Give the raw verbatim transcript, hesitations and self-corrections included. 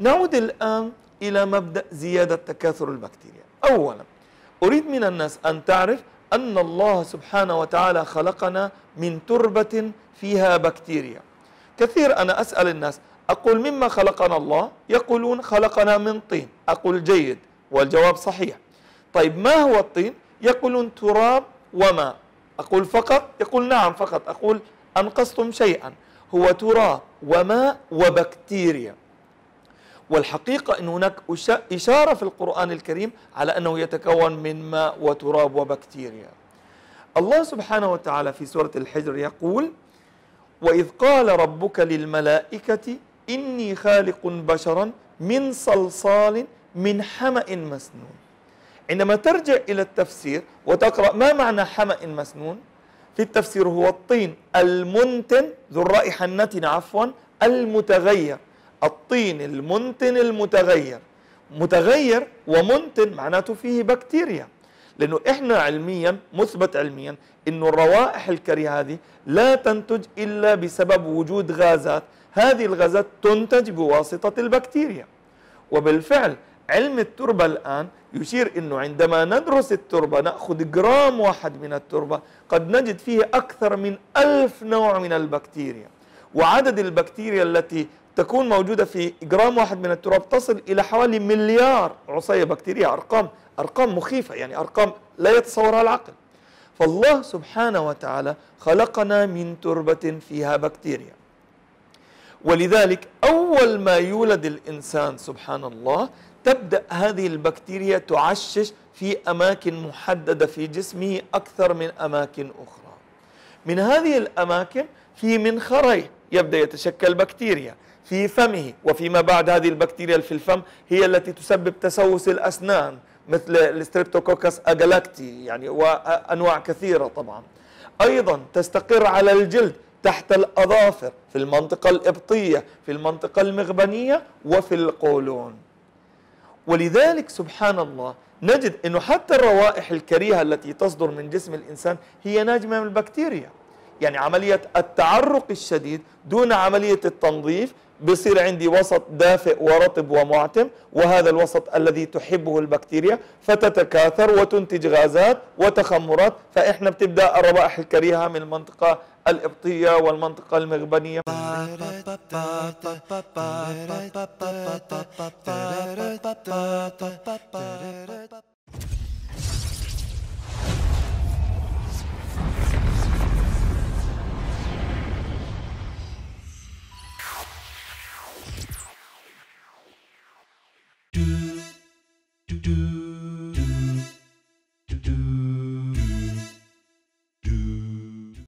نعود الآن إلى مبدأ زيادة تكاثر البكتيريا. أولا أريد من الناس أن تعرف أن الله سبحانه وتعالى خلقنا من تربة فيها بكتيريا. كثير أنا أسأل الناس أقول مما خلقنا الله؟ يقولون خلقنا من طين. أقول جيد، والجواب صحيح. طيب ما هو الطين؟ يقولون تراب وماء. أقول فقط؟ يقول نعم فقط. أقول أنقصتم شيئا، هو تراب وماء وبكتيريا. والحقيقة أن هناك إشارة في القرآن الكريم على أنه يتكون من ماء وتراب وبكتيريا. الله سبحانه وتعالى في سورة الحجر يقول: وإذ قال ربك للملائكة إني خالق بشرا من صلصال من حمأ مسنون. عندما ترجع إلى التفسير وتقرأ ما معنى حمأ مسنون، في التفسير هو الطين المنتن ذو الرائحة النتنة عفوا المتغير. الطين المنتن المتغير، متغير ومنتن معناته فيه بكتيريا، لأنه إحنا علميا مثبت علميا إنه الروائح الكريهة هذه لا تنتج إلا بسبب وجود غازات، هذه الغازات تنتج بواسطة البكتيريا. وبالفعل علم التربة الآن يشير إنه عندما ندرس التربة نأخذ جرام واحد من التربة قد نجد فيه أكثر من ألف نوع من البكتيريا، وعدد البكتيريا التي تكون موجودة في جرام واحد من التراب تصل إلى حوالي مليار عصية بكتيريا. أرقام أرقام مخيفة، يعني أرقام لا يتصورها العقل. فالله سبحانه وتعالى خلقنا من تربة فيها بكتيريا، ولذلك أول ما يولد الإنسان سبحان الله تبدأ هذه البكتيريا تعشش في أماكن محددة في جسمه أكثر من أماكن أخرى. من هذه الأماكن في منخريه يبدأ يتشكل بكتيريا، في فمه، وفيما بعد هذه البكتيريا في الفم هي التي تسبب تسوس الأسنان مثل الستريبتوكوكس أجالاكتي يعني وأنواع كثيرة. طبعا أيضا تستقر على الجلد تحت الأظافر، في المنطقة الإبطية، في المنطقة المغبنية، وفي القولون. ولذلك سبحان الله نجد أنه حتى الروائح الكريهة التي تصدر من جسم الإنسان هي ناجمة من البكتيريا. يعني عملية التعرق الشديد دون عملية التنظيف بصير عندي وسط دافئ ورطب ومعتم، وهذا الوسط الذي تحبه البكتيريا فتتكاثر وتنتج غازات وتخمرات، فإحنا بتبدأ الروائح الكريهة من المنطقة الإبطية والمنطقة المغبنية.